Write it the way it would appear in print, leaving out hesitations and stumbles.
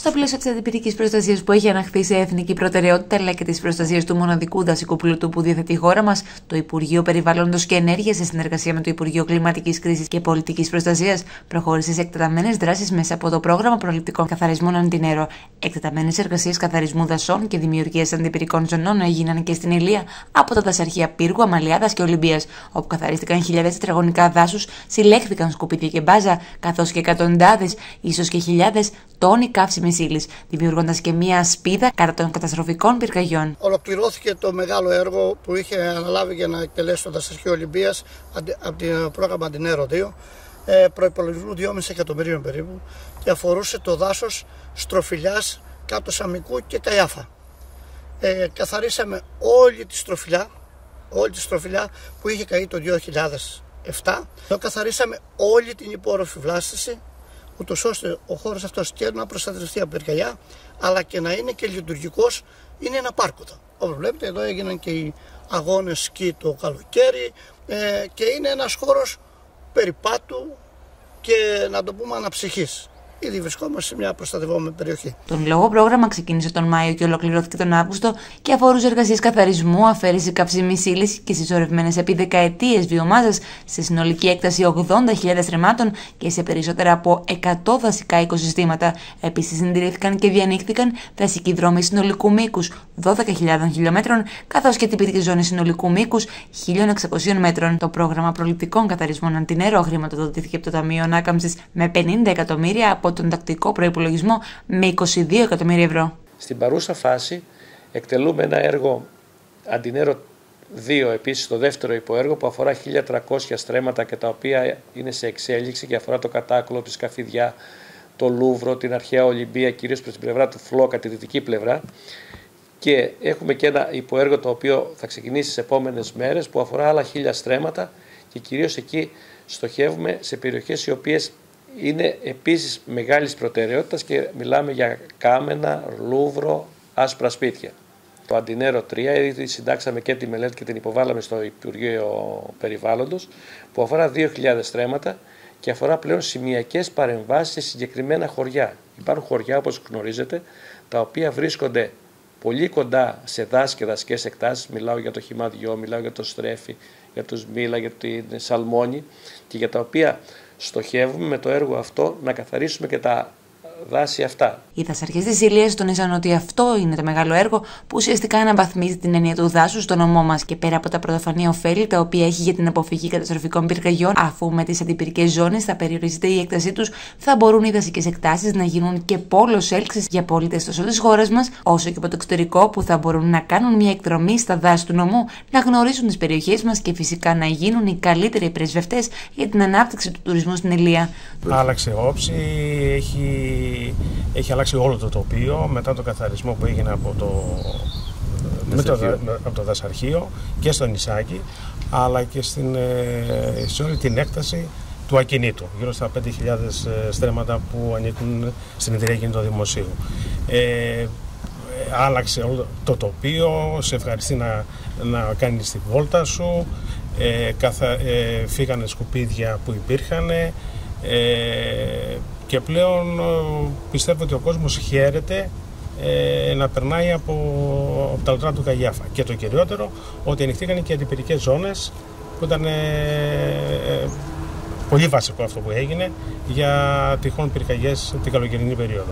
Στο πλαίσιο της αντιπυρικής προστασίας που έχει αναχθεί σε εθνική προτεραιότητα, αλλά και της προστασίας του μοναδικού δασικού πλούτου που διαθέτει η χώρα μας, το Υπουργείο Περιβάλλοντος και Ενέργειας, σε συνεργασία με το Υπουργείο Κλιματικής Κρίσης και Πολιτικής Προστασίας, προχώρησε σε εκτεταμένες δράσεις μέσα από το πρόγραμμα προληπτικών καθαρισμών Αντινέρο. Εκτεταμένες εργασίες καθαρισμού δασών και δημιουργίας αντιπυρικών ζωνών έγιναν και στην Ηλία από τα δασαρχεία Πύργου, Αμαλιάδας και Ολυμπίας, όπου καθαρίστηκαν χιλιάδες τετραγωνικά δάσους, συλλέχθηκαν σκουπίδια και μπάζα, καθώς και εκατοντάδες, ίσως και χιλιάδες τόνοι καύσιμης ύλης, δημιουργώντας και μία ασπίδα κατά των καταστροφικών πυρκαγιών. Ολοκληρώθηκε το μεγάλο έργο που είχε αναλάβει για να εκτελέσει το δασαρχείο Ολυμπίας από το πρόγραμμα Αντινέρο 2, προϋπολογισμού 2,5 εκατομμυρίων περίπου, και αφορούσε το δάσος Στροφιλιάς, κάτω Σαμικού και Καϊάφα. Καθαρίσαμε όλη τη στροφιλιά που είχε καεί το 2007. Καθαρίσαμε όλη την υπόρροφη βλάστηση, ούτως ώστε ο χώρος αυτός και να προστατευτεί από πυρκαγιά, αλλά και να είναι και λειτουργικός. Είναι ένα πάρκο. Όπως βλέπετε, εδώ έγιναν και οι αγώνες σκι το καλοκαίρι, και είναι ένας χώρος περιπάτου και, να το πούμε, αναψυχής. Ήδη βρισκόμαστε σε μια προστατευόμενη περιοχή. Το λόγο πρόγραμμα ξεκίνησε τον Μάιο και ολοκληρώθηκε τον Αύγουστο και αφορούσε εργασίες καθαρισμού, αφαίρεση καυσίμης ύλης και συσσωρευμένες επί δεκαετίες βιομάζας σε συνολική έκταση 80.000 ρεμάτων και σε περισσότερα από 100 δασικά οικοσυστήματα. Επίσης, συντηρήθηκαν και διανοίχθηκαν δασικοί δρόμοι συνολικού μήκους 12.000 χιλιόμετρων, καθώς και τυπική ζώνη συνολικού μήκους 1.600 μέτρων. Το πρόγραμμα προληπτικών καθαρισμών Αντινέρο χρηματοδοτήθηκε από το Ταμείο Ανάκαμψης με 50 εκατομμύρια, από τον τακτικό προϋπολογισμό με 22 εκατομμύρια ευρώ. Στην παρούσα φάση εκτελούμε ένα έργο Αντινέρο 2, επίσης το δεύτερο υποέργο, που αφορά 1.300 στρέμματα και τα οποία είναι σε εξέλιξη και αφορά το Κατάκολο, τη Σκαφιδιά, το Λούβρο, την αρχαία Ολυμπία, κυρίως προς την πλευρά του Φλόκα, τη δυτική πλευρά. Και έχουμε και ένα υποέργο το οποίο θα ξεκινήσει στις επόμενες μέρες, που αφορά άλλα 1.000 στρέμματα, και κυρίως εκεί στοχεύουμε σε περιοχές οι οποίες είναι επίσης μεγάλης προτεραιότητας και μιλάμε για Κάμενα, Λούβρο, άσπρα σπίτια. Το Αντινέρο 3, ήδη συντάξαμε και τη μελέτη και την υποβάλαμε στο Υπουργείο Περιβάλλοντος, που αφορά 2.000 στρέμματα και αφορά πλέον σημειακές παρεμβάσεις σε συγκεκριμένα χωριά. Υπάρχουν χωριά, όπως γνωρίζετε, τα οποία βρίσκονται πολύ κοντά σε δάση και δασικές εκτάσεις. Μιλάω για το Χυμαδιό, μιλάω για το Στρέφι, για το Σμίλα, για την Σαλμόνη, και για τα οποία στοχεύουμε με το έργο αυτό να καθαρίσουμε και τα δάση αυτά. Οι δασαρχές της Ηλίας τονίσαν ότι αυτό είναι το μεγάλο έργο που ουσιαστικά αναβαθμίζει την έννοια του δάσους στο νομό μας, και πέρα από τα πρωτοφανή ωφέλη τα οποία έχει για την αποφυγή καταστροφικών πυρκαγιών, αφού με τις αντιπυρικές ζώνες θα περιορίζεται η έκτασή τους, θα μπορούν οι δασικές εκτάσεις να γίνουν και πόλος έλξης για πολίτες τόσο της χώρας μας, όσο και από το εξωτερικό, που θα μπορούν να κάνουν μια εκδρομή στα δάση του νομού, να γνωρίσουν τις περιοχές μας και φυσικά να γίνουν οι καλύτεροι πρεσβευτές για την ανάπτυξη του τουρισμού στην Ηλία. Άλλαξε όψη, έχει αλλάξει όλο το τοπίο μετά το καθαρισμό που έγινε από το δασαρχείο και στο νησάκι, αλλά και σε όλη την έκταση του ακινήτου, γύρω στα 5.000 στρέμματα που ανήκουν στην εταιρεία κινητό δημοσίου. Άλλαξε όλο το τοπίο, σε ευχαριστεί να κάνεις τη βόλτα σου, φύγανε σκουπίδια που υπήρχαν, και πλέον πιστεύω ότι ο κόσμος χαίρεται να περνάει από τα λουτρά του Καϊάφα. Και το κυριότερο, ότι ανοιχτήκαν και αντιπυρικές ζώνες, που ήταν πολύ βασικό αυτό που έγινε για τυχόν πυρκαγιές την καλοκαιρινή περίοδο.